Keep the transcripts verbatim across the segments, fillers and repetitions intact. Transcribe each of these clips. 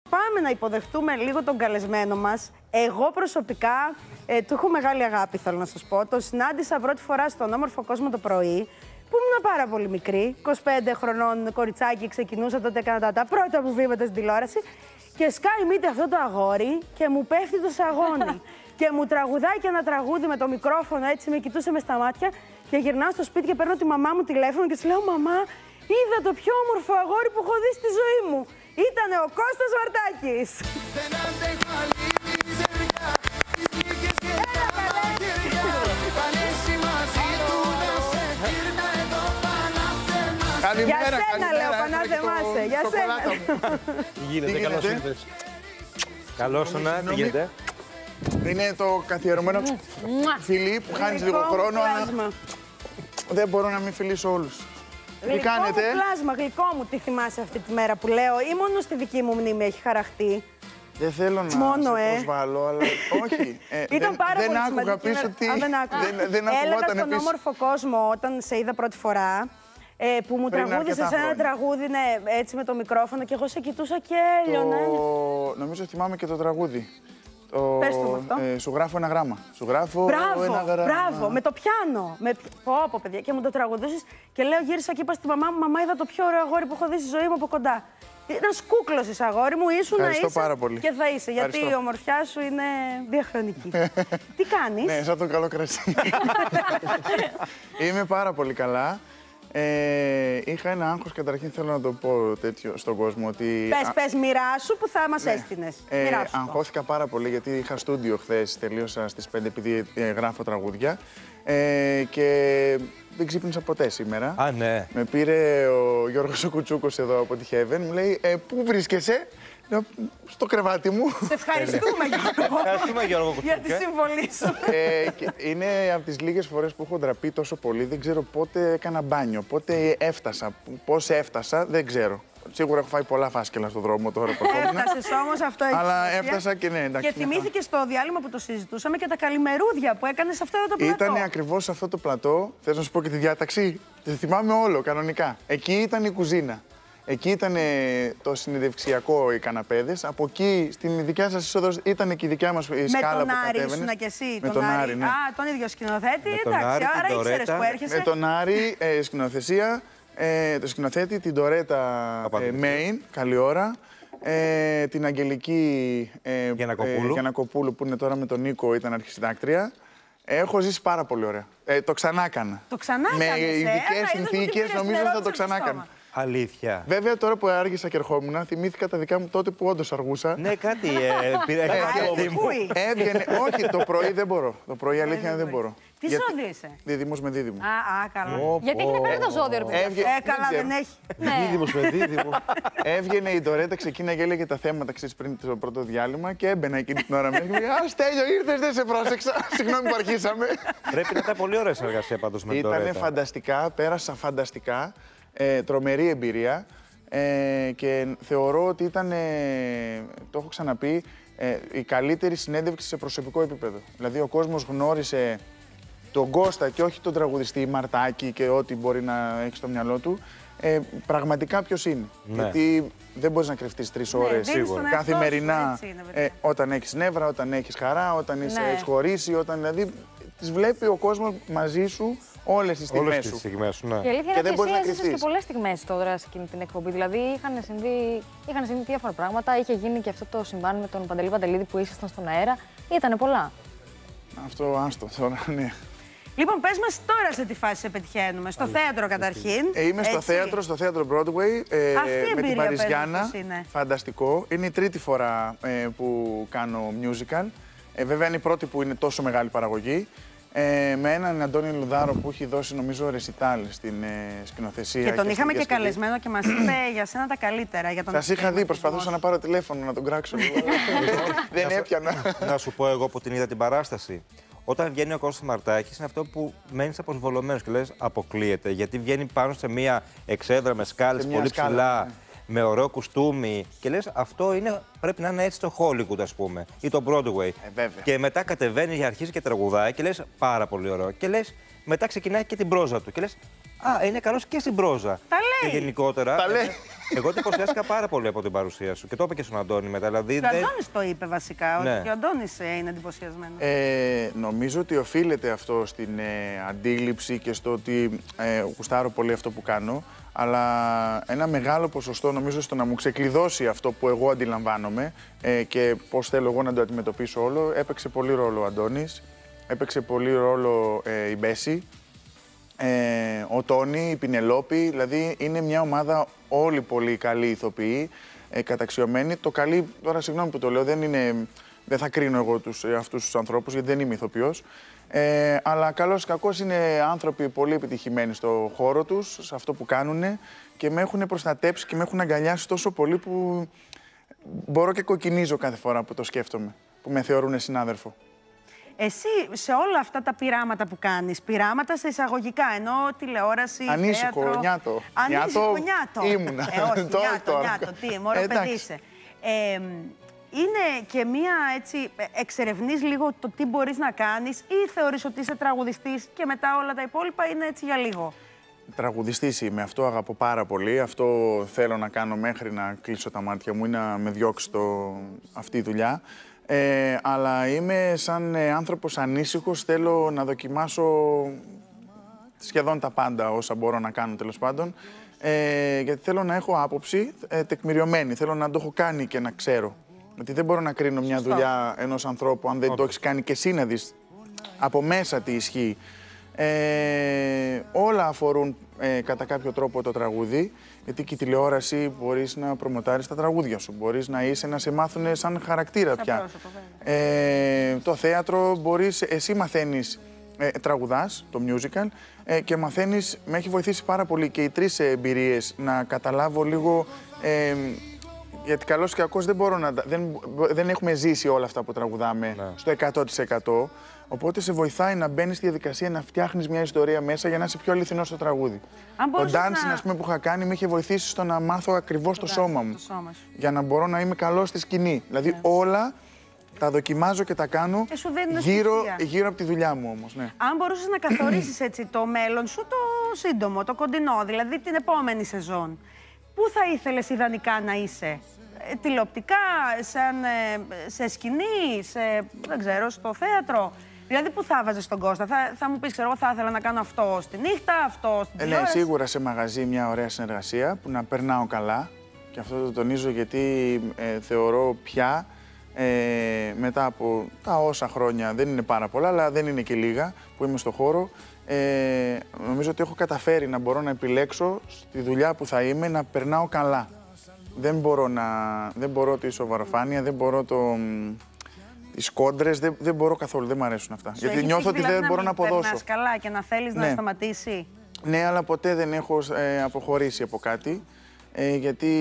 πάμε να υποδεχτούμε λίγο τον καλεσμένο μας. Εγώ προσωπικά ε, του έχω μεγάλη αγάπη, θέλω να σας πω. Το συνάντησα πρώτη φορά στον Όμορφο Κόσμο το πρωί, που ήμουν πάρα πολύ μικρή. είκοσι πέντε χρονών κοριτσάκι, ξεκινούσα τότε, έκανα τα, τα πρώτα μου βήματα στην τηλεόραση. Και σκάει μύτη αυτό το αγόρι και μου πέφτει το σαγόνι. Και μου τραγουδάει και ένα τραγούδι με το μικρόφωνο, έτσι με κοιτούσε μες στα μάτια. Και γυρνάω στο σπίτι και παίρνω τη μαμά μου τηλέφωνο και της λέω: Μαμά, είδα το πιο όμορφο αγόρι που έχω δει στη ζωή μου. Ήτανε ο Κώστας Βαρτάκης. Καλημέρα, για σένα, καλημέρα, λέω, Πανάθεμάσαι. Για σένα. Τι γίνεται, καλώς ήρθες. Καλώς ήρθες, τι γίνεται. Είναι το καθιερωμένο φιλί που χάνεις λίγο χρόνο, αλλά δεν μπορώ να μην φιλήσω όλους. Τι κάνετε? Γλυκό μου πλάσμα, γλυκό μου, τι θυμάσαι αυτή τη μέρα που λέω, ή μόνο στη δική μου μνήμη έχει χαραχτεί? Δεν θέλω να Μόνο, σε ε. προσβάλλω, αλλά όχι. Ε, Ήταν δεν, πάρα δεν πολύ άκουγα σημαντική πίσω μέρα. τι. Α, δεν άκουγα. δεν, δεν Έλεγα ακουγόταν στον επίσης. Όμορφο Κόσμο, όταν σε είδα πρώτη φορά, ε, που μου Πριν τραγούδισες αρκετά ένα χρόνια. τραγούδι, ναι, έτσι με το μικρόφωνο και εγώ σε κοιτούσα και έλειωνα. Το... Νομίζω θυμάμαι και το τραγούδι. Το... Πες το μου αυτό. Ε, σου γράφω ένα γράμμα. Σου γράφω Μπράβο, ένα γράμμα. μπράβο, με το πιάνο. Με... Πω, πω, παιδιά, και μου το τραγουδούσες και λέω, γύρισα και είπα στη μαμά μου: Μαμά, είδα το πιο ωραίο αγόρι που έχω δει στη ζωή μου από κοντά. Ένα κούκλο είσαι, αγόρι μου, ήσουν να Ευχαριστώ είσαι πάρα πολύ. και θα είσαι, γιατί Ευχαριστώ. η ομορφιά σου είναι διαχρονική. Τι κάνεις? Ναι, σαν το καλό κρασί. Είμαι πάρα πολύ καλά. Ε, είχα ένα άγχος, καταρχήν θέλω να το πω τέτοιο στον κόσμο. Ότι... Πες, πες, μοιράσου που θα μας έστεινες. Ε, Μοιράσου το. αγχώθηκα πάρα πολύ γιατί είχα στούντιο χθες, τελείωσα στις πέντε επειδή ε, γράφω τραγούδια ε, και δεν ξύπνησα ποτέ σήμερα. Α, ναι. Με πήρε ο Γιώργος ο Κουτσούκος εδώ από τη Heaven, μου λέει ε, πού βρίσκεσαι? Λέω, στο κρεβάτι μου. Σε ευχαριστούμε, Γιώργο, Ευχαριστούμε, Γιώργο για τη Κουτσούκε. συμβολή σου. ε, και είναι από τις λίγες φορές που έχω ντραπεί τόσο πολύ. Δεν ξέρω πότε έκανα μπάνιο, πότε έφτασα, πώς έφτασα, δεν ξέρω. Σίγουρα έχω φάει πολλά φάσκελα στον δρόμο τώρα που ερχόμουν. Έφτασες όμως, αυτό έχει Αλλά σημασία. έφτασα και ναι, εντάξει. Και θυμήθηκες στο διάλειμμα που το συζητούσαμε και τα καλημερούδια που έκανες σε αυτό εδώ το πλατό. Ήταν ακριβώς σε αυτό το πλατό. Θες να σου πω και τη διάταξη? Τη θυμάμαι όλο κανονικά. Εκεί ήταν η κουζίνα. Εκεί ήταν το συνεντευξιακό, οι καναπέδες. Από εκεί στην δικιά σας είσοδο ήταν και η δικιά μας η σκάλα που κατέβαινε. Με τον Άρη ήσουνα κι εσύ. Με τον Άρη, ναι. Α, τον ίδιο σκηνοθέτη. Με τον Εντάξει, Άρη, την άρα ήξερες Ντορέτα. που έρχεσαι. Με τον Άρη, ε, σκηνοθεσία, ε, το σκηνοθέτη, την Ντορέτα ε, Μέιν, καλή ώρα. Ε, την Αγγελική ε, Γιαννακοπούλου. ε, Γιαννακοπούλου, που είναι τώρα με τον Νίκο, ήταν αρχισυντάκτρια. Έχω ζήσει πάρα πολύ ωραία. Ε, το ξανά έκανα. Το ξανά Με έκανες, ε. ειδικές Άρα, είδες που την συνθήκες πήρες, νομίζω την θα το ερώτηση ξανά στο έκανα. στόμα. Αλήθεια. Βέβαια, τώρα που άργησα και ερχόμουν, θυμήθηκα τα δικά μου τότε που όντως αργούσα. Ναι, κάτι ε, πήρε Α, κάτι ε, μου. πούι. Έβγαινε. Όχι, το πρωί δεν μπορώ. Το πρωί αλήθεια δεν μπορώ. Τι Γιατί- ζώδιο είσαι? Δίδυμος με δίδυμο. Α, α, καλά. Γιατί έχει να κάνει το ζώδιο, ρε παιδιά. Έβγε- Ε, καλά, ξέρω. δεν έχει. Δίδυμος με δίδυμο. Έβγαινε η Ντορέτα, ξεκίναγε, έλεγε τα θέματα, ξέρεις, πριν το πρώτο διάλειμμα και έμπαινα εκείνη την ώρα μέσα. Και μου λέει, Α, Στέλιο, ήρθες, δεν σε πρόσεξα. Συγγνώμη που αρχίσαμε. Πρέπει να ήταν πολύ ωραία συνεργασία πάντως με την Ήτανε Ντορέτα. φανταστικά, πέρασα φανταστικά. Ε, τρομερή εμπειρία. Ε, και θεωρώ ότι ήταν, ε, το έχω ξαναπεί, ε, η καλύτερη συνέντευξη σε προσωπικό επίπεδο. Δηλαδή, ο κόσμος γνώρισε τον Κώστα και όχι τον τραγουδιστή Μαρτάκη και ό,τι μπορεί να έχει στο μυαλό του. Ε, πραγματικά ποιος είναι. Ναι. Γιατί δεν μπορείς να κρυφτείς τρεις ώρες δίνεις τον εαυτό σου, καθημερινά. έτσι είναι, παιδιά. ε, όταν έχεις νεύρα, όταν έχεις χαρά, όταν είσαι Ναι. έχεις χωρίσει, όταν δηλαδή τις βλέπει ο κόσμος μαζί σου όλες τις στιγμές Όλες σου. τις στιγμές σου, ναι. Η αλήθεια Και είναι δεν ότι μπορείς να εσύ έζησες και κρυφτείς. πολλές στιγμές τώρα σε εκείνη την εκπομπή. Δηλαδή είχαν συμβεί, είχαν συμβεί διάφορα πράγματα. Είχε γίνει και αυτό το συμβάν με τον Παντελή Παντελίδη που ήσασταν στον αέρα. Ήτανε πολλά. Αυτό άστο τώρα, ναι. Λοιπόν, πες μας τώρα σε τι φάση σε πετυχαίνουμε. Στο θέατρο καταρχήν. Ε, είμαι στο έτσι. θέατρο, στο θέατρο Broadway, ε, Αυτή η με την εμπειρία Παριζιάννα. περίπου πώς είναι? Φανταστικό. Είναι η τρίτη φορά ε, που κάνω musical. Ε, βέβαια είναι η πρώτη που είναι τόσο μεγάλη παραγωγή. Ε, με έναν Αντώνη Λουδάρο που έχει δώσει νομίζω ρεσιτάλ στην ε, σκηνοθεσία. Και τον στη είχαμε και διασκευή. καλεσμένο και μας είπε για σένα τα καλύτερα. Για τον Σας είχα δει, προσπαθούσα να πάρω τηλέφωνο να τον κράξω. Δεν έπιανα. Να σου πω εγώ που την είδα την παράσταση. Όταν βγαίνει ο Κώστας Μαρτάκης είναι αυτό που μένεις αποσβολωμένος και λες αποκλείεται. Γιατί βγαίνει πάνω σε μια εξέδρα με σκάλες Σε μια πολύ σκάλα, ψηλά, ναι. με ωραίο κουστούμι. Και λες αυτό είναι, πρέπει να είναι έτσι στο Hollywood, ας πούμε, ή το Broadway. Ε, βέβαια. Και μετά κατεβαίνει και αρχίζει και τραγουδάει και λες πάρα πολύ ωραίο. Και λες μετά ξεκινάει και την πρόζα του. Και λες α, είναι καλός και στην πρόζα. Τα λέει. Και γενικότερα. Τα λέει. Εγώ εντυπωσιάστηκα πάρα πολύ από την παρουσία σου και το είπα και στον Αντώνη μετά. Δηλαδή, Και ο δεν... Αντώνης το είπε βασικά, Ναι. ότι και ο Αντώνης ε, είναι εντυπωσιασμένος. Ε, νομίζω ότι οφείλεται αυτό στην ε, αντίληψη και στο ότι ε, γουστάρω πολύ αυτό που κάνω, αλλά ένα μεγάλο ποσοστό νομίζω στο να μου ξεκλειδώσει αυτό που εγώ αντιλαμβάνομαι ε, και πώς θέλω εγώ να το αντιμετωπίσω όλο, έπαιξε πολύ ρόλο ο Αντώνης, έπαιξε πολύ ρόλο ε, η Μπέση, ε, ο Τόνι, η Πινελόπη, δηλαδή είναι μια ομάδα όλοι πολύ καλοί ηθοποιοί, ε, καταξιωμένοι. Το καλή, τώρα συγγνώμη που το λέω, δεν είναι... Δεν θα κρίνω εγώ τους, αυτούς τους ανθρώπους, γιατί δεν είμαι ηθοποιός. Ε, αλλά καλώς ή κακώς είναι άνθρωποι πολύ επιτυχημένοι στο χώρο τους, σε αυτό που κάνουν και με έχουν προστατέψει και με έχουν αγκαλιάσει τόσο πολύ που μπορώ και κοκκινίζω κάθε φορά που το σκέφτομαι, που με θεωρούν συνάδελφο. Εσύ σε όλα αυτά τα πειράματα που κάνεις, πειράματα σε εισαγωγικά, ενώ τηλεόραση, Ανήσυχο, θέατρο... νιάτο. Ανήσυχο, νιάτο. Ήμουνα. Ε, όχι, Τώρα, νιάτο, τώρα. νιάτο, τι, μωρό παιδί είσαι. Ε, είναι και μία, έτσι, εξερευνείς λίγο το τι μπορείς να κάνεις ή θεωρείς ότι είσαι τραγουδιστής και μετά όλα τα υπόλοιπα είναι έτσι για λίγο? Τραγουδιστής είμαι, αυτό αγαπώ πάρα πολύ, αυτό θέλω να κάνω μέχρι να κλείσω τα μάτια μου ή να με διώξει το... αυτή η δουλειά. Ε, αλλά είμαι σαν ε, άνθρωπος ανήσυχος, θέλω να δοκιμάσω σχεδόν τα πάντα όσα μπορώ να κάνω τέλος πάντων. Ε, γιατί θέλω να έχω άποψη ε, τεκμηριωμένη, θέλω να το έχω κάνει και να ξέρω. Γιατί δεν μπορώ να κρίνω μια Σωστό. δουλειά ενός ανθρώπου αν δεν Όντως. το έχεις κάνει και εσύ να δεις από μέσα τι ισχύει. Ε, όλα αφορούν ε, κατά κάποιο τρόπο το τραγούδι, γιατί και η τηλεόραση μπορείς να προμοτάρεις τα τραγούδια σου, μπορείς να είσαι να σε μάθουν σαν χαρακτήρα Σαν πια. πρόσωπο, Ε, το θέατρο μπορείς, εσύ μαθαίνεις, ε, τραγουδάς το musical ε, και μαθαίνεις, με έχει βοηθήσει πάρα πολύ και οι τρεις εμπειρίες να καταλάβω λίγο, ε, γιατί καλώς και κακώς δεν μπορώ να, τα- δεν, δεν έχουμε ζήσει όλα αυτά που τραγουδάμε Ναι. στο εκατό τοις εκατό. Οπότε σε βοηθάει να μπαίνεις στη διαδικασία να φτιάχνεις μια ιστορία μέσα για να είσαι πιο αληθινός στο τραγούδι. Αν Το μπορούσες dancing, να- ας πούμε, που είχα κάνει με είχε βοηθήσει στο να μάθω ακριβώς το, σώμα μου. Το σώμα σου. Για να μπορώ να είμαι καλός στη σκηνή. Δηλαδή όλα τα δοκιμάζω και τα κάνω Και σου δίνουν γύρω, στοιχεία. γύρω από τη δουλειά μου όμως. Ναι. Αν μπορούσες να καθορίσεις έτσι το μέλλον σου, το σύντομο, το κοντινό, δηλαδή την επόμενη σεζόν, πού θα ήθελες ιδανικά να είσαι? Ε, τηλεοπτικά, σαν, ε, σε σκηνή, σε, δεν ξέρω, στο θέατρο? Δηλαδή, πού θα βάζεις τον Κώστα? Θα, θα μου πεις, ξέρω εγώ, θα ήθελα να κάνω αυτό στη νύχτα, αυτό στην Ε, ναι, τηλεόραση. σίγουρα σε μαγαζί μια ωραία συνεργασία που να περνάω καλά. Και αυτό το τονίζω γιατί ε, θεωρώ πια ε, μετά από τα όσα χρόνια, δεν είναι πάρα πολλά, αλλά δεν είναι και λίγα που είμαι στο χώρο, ε, νομίζω ότι έχω καταφέρει να μπορώ να επιλέξω στη δουλειά που θα είμαι να περνάω καλά. Δεν μπορώ, να, δεν μπορώ τη σοβαροφάνεια, δεν μπορώ το, μ, τις κόντρες, δεν, δεν μπορώ καθόλου, δεν μου αρέσουν αυτά. Σου Γιατί έχει νιώθω τύχει, ότι δηλαδή, δεν μπορώ να μην αποδώσω. περνάς καλά και να θέλεις να Ναι. σταματήσει. Ναι, αλλά ποτέ δεν έχω ε, αποχωρήσει από κάτι, ε, γιατί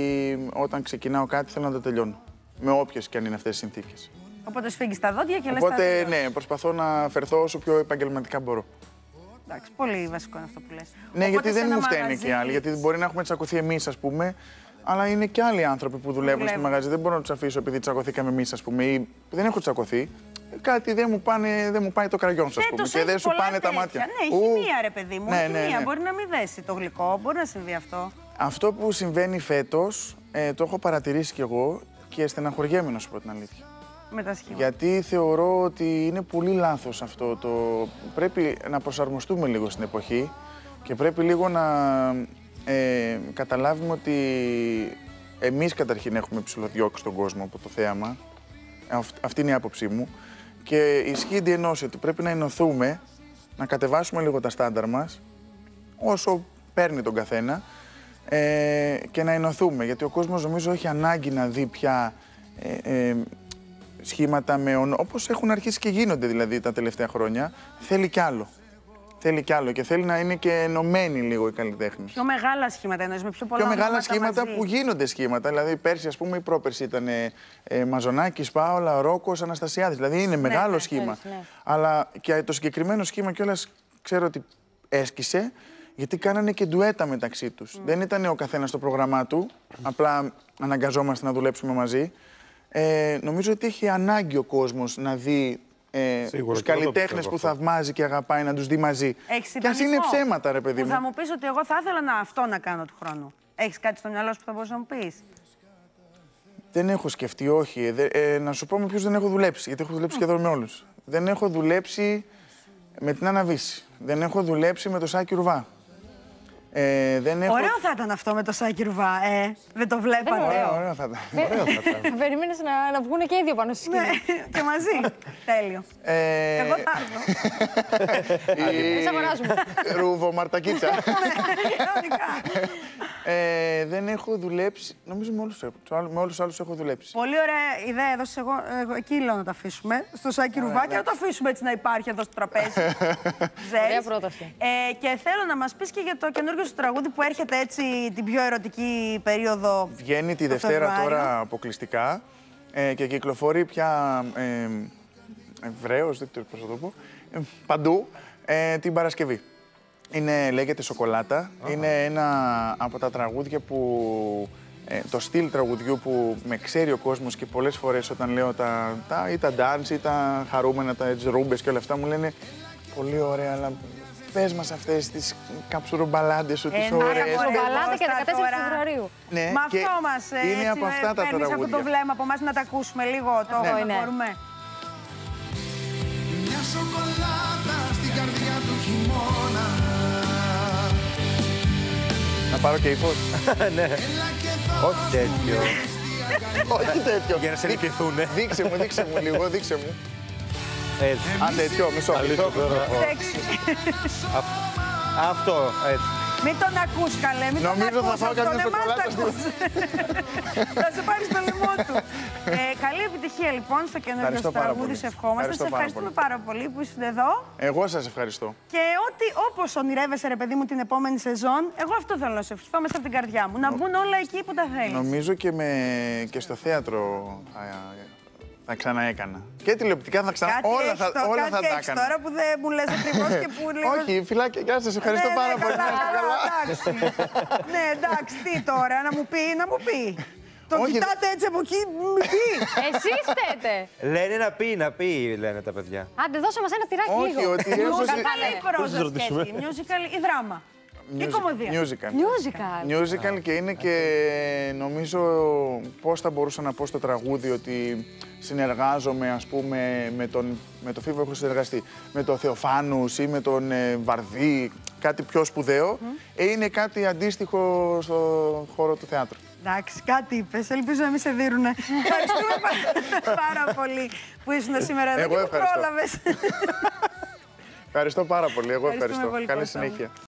όταν ξεκινάω κάτι θέλω να το τελειώνω. Με όποιες και αν είναι αυτές οι συνθήκες. Οπότε σφίγγεις τα δόντια και λες θα Οπότε, τελειώσει. ναι, προσπαθώ να φερθώ όσο πιο επαγγελματικά μπορώ. Εντάξει, πολύ βασικό είναι αυτό που λες. Ναι, Οπότε γιατί σε δεν ένα μου φταίνε μαγαζί- και οι άλλοι. Γιατί μπορεί να έχουμε τσακωθεί εμείς, ας πούμε, αλλά είναι και άλλοι άνθρωποι που δουλεύουν στο Δουλεύουν. μαγαζί. Δεν μπορώ να τους αφήσω επειδή τσακωθήκαμε εμείς, ας πούμε, ή δεν έχω τσακωθεί. Κάτι δεν μου, πάνε, δεν μου πάει το κραγιόν σου, ας πούμε, Φέτος και δεν έχει σου πολλά πάνε τα τέτοια. μάτια. Ναι, Ου. χημεία, ρε παιδί μου. Ναι, χημεία. ναι, ναι. Μπορεί να μην δέσει το γλυκό, μπορεί να συμβεί αυτό. Αυτό που συμβαίνει φέτος, ε, το έχω παρατηρήσει κι εγώ και στεναχωριέμαι, να σου πω την αλήθεια. Με τα σχήματα. Γιατί θεωρώ ότι είναι πολύ λάθος αυτό το... Πρέπει να προσαρμοστούμε λίγο στην εποχή και πρέπει λίγο να ε, καταλάβουμε ότι εμείς καταρχήν έχουμε ψηλοδιώξει τον κόσμο από το θέαμα. Αυ- αυτή είναι η άποψή μου. Και ισχύει η ενώση ότι πρέπει να ενωθούμε, να κατεβάσουμε λίγο τα στάνταρ μας, όσο παίρνει τον καθένα, ε, και να ενωθούμε. Γιατί ο κόσμος νομίζω έχει ανάγκη να δει πια ε, ε, σχήματα με ονο... όπως έχουν αρχίσει και γίνονται δηλαδή τα τελευταία χρόνια. Θέλει κι άλλο. Θέλει κι άλλο και θέλει να είναι και ενωμένοι λίγο οι καλλιτέχνες. Πιο μεγάλα σχήματα εννοείς, με πιο πολλά Πιο μεγάλα ονόματα σχήματα μαζί. που γίνονται σχήματα. Δηλαδή, πέρσι, ας πούμε, η πρόπερση ήταν ε, ε, Μαζονάκης, Πάολα, Ρόκος, Αναστασιάδης. Δηλαδή, είναι μεγάλο ναι, σχήμα. έχει, ναι. Αλλά και το συγκεκριμένο σχήμα κιόλας ξέρω ότι έσκησε, γιατί κάνανε και ντουέτα μεταξύ τους. Δεν ήταν ο καθένας στο πρόγραμμά του, απλά αναγκαζόμαστε να δουλέψουμε μαζί. Ε, νομίζω ότι έχει ανάγκη ο κόσμος να δει ε, Σίγουρα, τους και εγώ το καλλιτέχνες πιστεύω που αυτό. θαυμάζει και αγαπάει να τους δει μαζί. Έχεις Και ας είναι ιδανικό ψέματα, ρε παιδί που μου. θα μου πεις ότι εγώ θα ήθελα να αυτό να κάνω του χρόνου. Έχεις κάτι στο μυαλό σου που θα μπορείς να μου πεις? Δεν έχω σκεφτεί, όχι. Δε, ε, να σου πω με ποιους δεν έχω δουλέψει, γιατί έχω δουλέψει σχεδόν με όλους. Δεν έχω δουλέψει με την Άννα Βύση. Δεν έχω δουλέψει με το Σάκη Ρουβά. Ε, δεν έχω... Ωραίο θα ήταν αυτό με το Σάκη Ρουβά, ε. Δεν το βλέπατε. Ωραίο, ωραίο θα ήταν. Ωραίο θα ήταν. Περίμενες να, να βγουν και οι δύο πάνω στη σκηνή. Ναι, και μαζί. Τέλειο. Ε... Εγώ θα έρθω. Εμείς αγοράζουμε. Ρούβο, Μαρτακίτσα. Κανονικά. ε, δεν έχω δουλέψει, νομίζω με όλους, με όλους τους άλλους έχω δουλέψει. Πολύ ωραία ιδέα έδωσες. Εγώ, εγώ εκεί λέω να τα αφήσουμε. Στο Σάκη Ρουβά και να το αφήσουμε έτσι να υπάρχει εδώ στο τραπέζι. Ωραία πρόταση. Ε, και θέλω να μας πεις και για το καινούργιο σου τραγούδι που έρχεται έτσι την πιο ερωτική περίοδο. Βγαίνει τη Δευτέρα τώρα αποκλειστικά ε, και κυκλοφορεί πια ε, ευρέως, δεν ξέρω πώς θα το πω, ε, παντού ε, την Παρασκευή. Είναι, λέγεται Σοκολάτα. Uh-huh. Είναι ένα από τα τραγούδια που, ε, το στυλ τραγουδιού που με ξέρει ο κόσμος και πολλές φορές όταν λέω τα, τα, ή τα dance ή τα χαρούμενα, τα ρούμπες και όλα αυτά μου λένε πολύ ωραία, αλλά πες μας αυτές τις καψουρουμπαλάντες σου, τις ωραίες. Καψουρουμπαλάντα και δεκατέσσερις Φεβρουαρίου. Ναι, με αυτό μας είναι από αυτά τα τραγούδια. από το βλέμμα από εμάς να τα ακούσουμε λίγο, το ναι, ναι. μπορούμε. Μια σοκολάτα στην καρδιά του χειμώνα. Να πάρω και ύφος. Ναι. Όχι τέτοιο. Όχι τέτοιο. Για να σε λυπηθούνε. Δείξε μου, δείξε μου λίγο, δείξε μου. Έτσι. Α, τέτοιο, μισό. Σεξι. Αυτό, έτσι. Μην τον ακούς καλέ, μην Νομίζω τον ακούς. θα φάω καμιά αυτό, δεν σοκολάτα μας το ακούς. Θα σε πάρει στο λαιμό του. Ε, καλή επιτυχία λοιπόν στο καινούργιο Ευχαριστώ σου πάρα τραγούδι, πολύ. σε ευχόμαστε. Ευχαριστώ Σε πάρα ευχαριστούμε πολύ. πάρα πολύ που ήσουν εδώ. Εγώ σας ευχαριστώ. Και ό,τι όπως ονειρεύεσαι, ρε παιδί μου, την επόμενη σεζόν, εγώ αυτό θέλω να σε ευχηθώ μέσα από την καρδιά μου. Να μπουν όλα εκεί που τα θέλεις. Νομίζω και, με... και στο θέατρο θα, θα ξαναέκανα. Και τηλεοπτικά θα ξανά. Κάτι Όλα θα, το, όλα κάτι θα τα έχεις έκανα. τώρα που δεν μου λες ακριβώς και που λίγο... Όχι, φιλάκια, γεια σας, ευχαριστώ Ναι, πάρα ναι, πολύ. καλά, Να είστε καλά. εντάξει. Ναι, εντάξει, τι τώρα, να μου πει, να μου πει. Το Όχι, κοιτάτε έτσι από εκεί, μου πει. Εσείς θέτε. Λένε να πει, να πει, λένε τα παιδιά. Άντε, δώσε μας ένα τυράκι Όχι, λίγο. ότι έχω Musical ή πρόζα σκέτη, musical ή δράμα. Ή κομμωδία. Musical. Musical. Musical και είναι και νομίζω πώς θα μπορούσα να πω στο τραγούδι ότι συνεργάζομαι ας πούμε με τον, με τον Φίβο έχω συνεργαστεί, με τον Θεοφάνους ή με τον ε, Βαρδί, κάτι πιο σπουδαίο. Mm. Ε, είναι κάτι αντίστοιχο στο χώρο του θεάτρου. Εντάξει, κάτι είπες. Ελπίζω να μην σε δίνουνε. Ευχαριστούμε πάρα, πάρα πολύ που ήσουν σήμερα εδώ Εγώ και που ευχαριστώ. πρόλαβες. Ευχαριστώ πάρα πολύ. Εγώ ευχαριστώ. πολύ, Καλή Κώστα μου. συνέχεια.